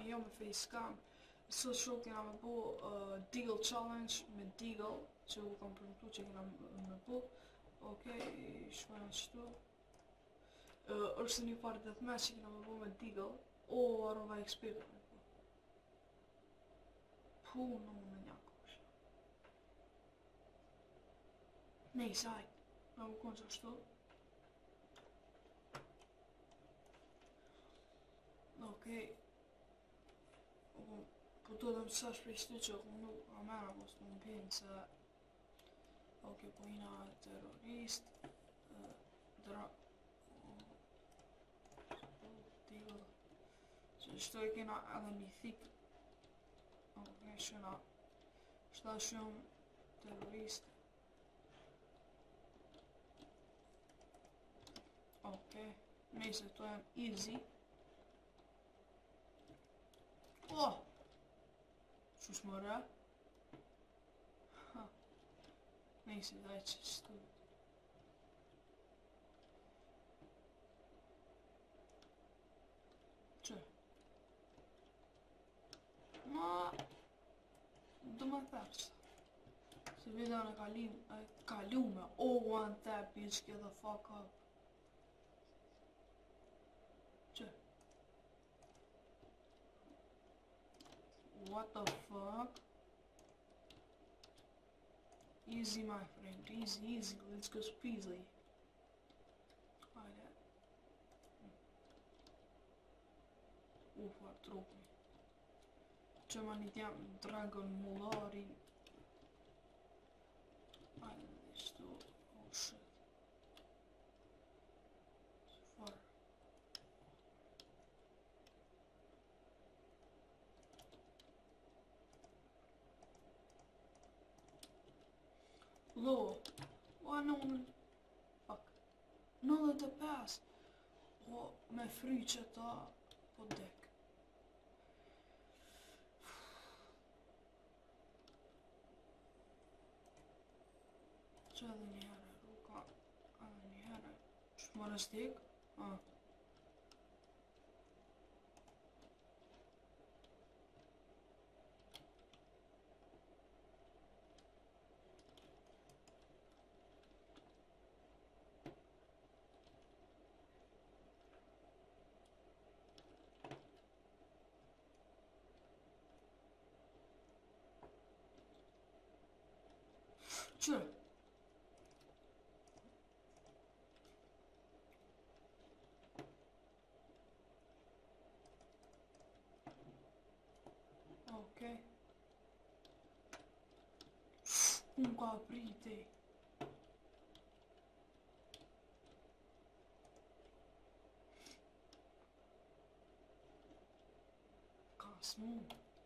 një jo me facecam. Sot show kena me bo Deagle Challenge me Deagle, që u kam përmëtu që kena me bo. Okej, shkojnë qëtu. është një parë deathmatch që kena me bo me Deagle. O, arrova XP për me bo. Pu, në me njako është. Nejse, hajt. Me më konë që ashtu. Okej. Po do të më sash për shtu që ku nuk amena mos më mpinë se... Okej, po jina terrorist... Që shtu e kena edhe një thik... Okej, shuna... Shta shumë terrorist... Okej, nejse to janë easy... Oh! Qush mëra? Ha. Nejse, daj që shtu. Që? Ma... Do më thërë që. Se videon e kalume. Oh, one tap, bitch, get the fuck up. Që? What the fuck? Easy, my friend. Easy, easy. Let's go speedily. Hajde. Ufar trupi. Që ma një t'jam Dragon Mullari. Hajde dhe shtu. Oh shit. Far. Lo. O, no, fuck. 95. O, me fry që ta, po dek. Që edhe një herë, ruka, edhe një herë. Shmore stik? Që? Okej. Unë ka priti. Ka smu.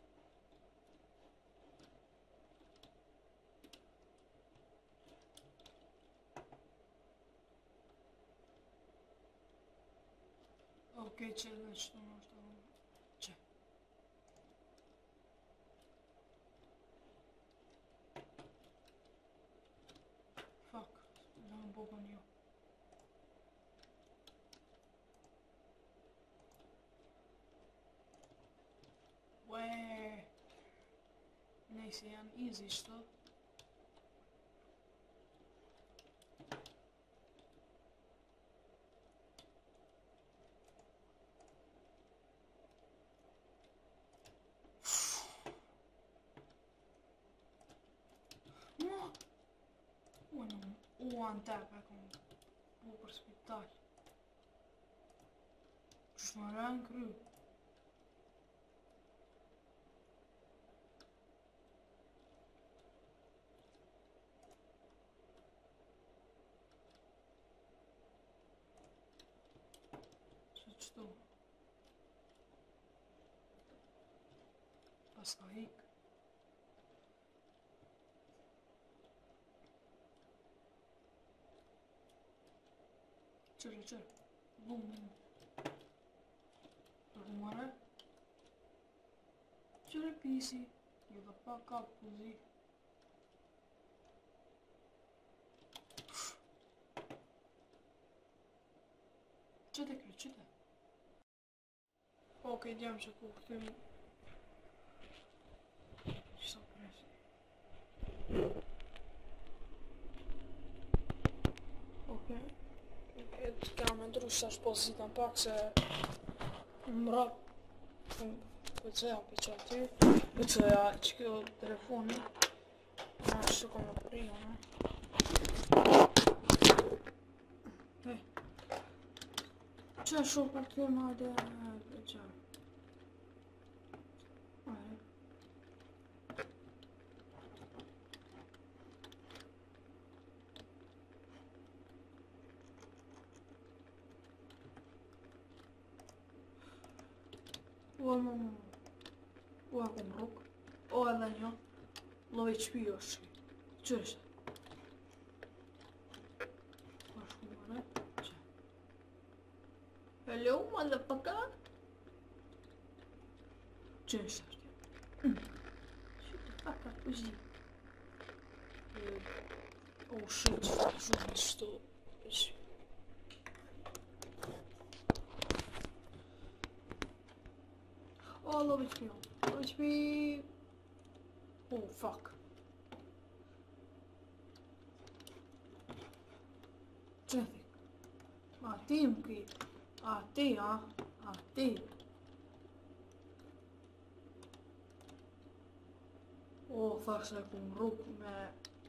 Okej, që edhe qëtu në është të që. Fuck, në më bobën jo. Ue. Nejse, janë easy shto. One tap e kom bu për spital. Qështë më rënë kry? Që qëtu? Pas ka hik. Qërë. Bum. Për humore. Qërë pisi. Jo dhe pa ka puzi. Qëte kërë, qëte. Okej, djam që ku këtëm tash po zitën pak se më rap pëlqeja për aty. Pëlqeja që kjo telefoni. Na ashtu kom e prija, ne? Hej. Qa shumë për kjo ma dhe... Qa? O e kom rrug. O edhe një. Loj qpi është. Që është? Ashtu mëre. Që? Hello, motherfucker? Që është? Shit the fuck up, uzi. Oh shit, shumë shtu. Oh, love HP. Love HP. Oh, fuck. Traffic. A ti më ki. A ti, a? A ti. Oh, fuck, se ku më rrug me...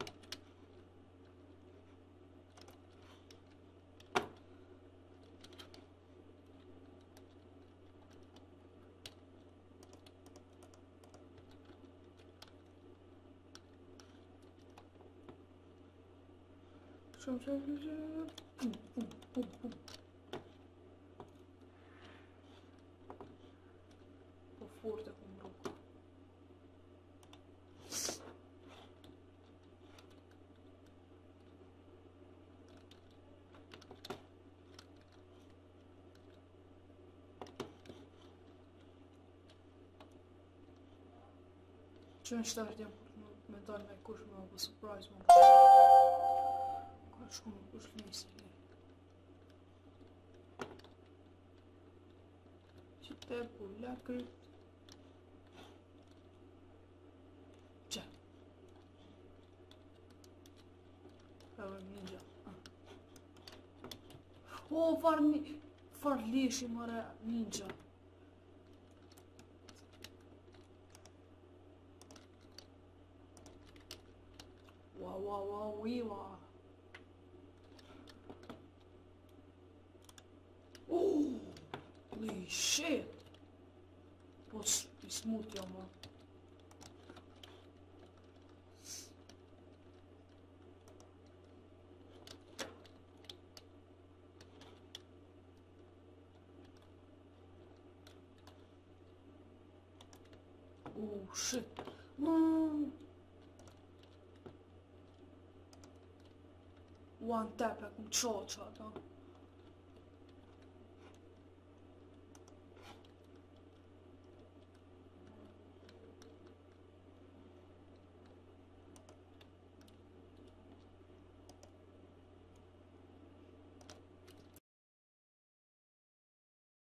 Po fort e ku më rrug. Që në shtarë jam me dalë me kush me për surprise më. Ka shku me kush njësi. Që te pula kryt. Që? Edhe ninja. O, far lishi mëre ninja. Wow. Holy shit. Po i smut jam, ma. Oh shit. No. One tap e kum qoqa, ta.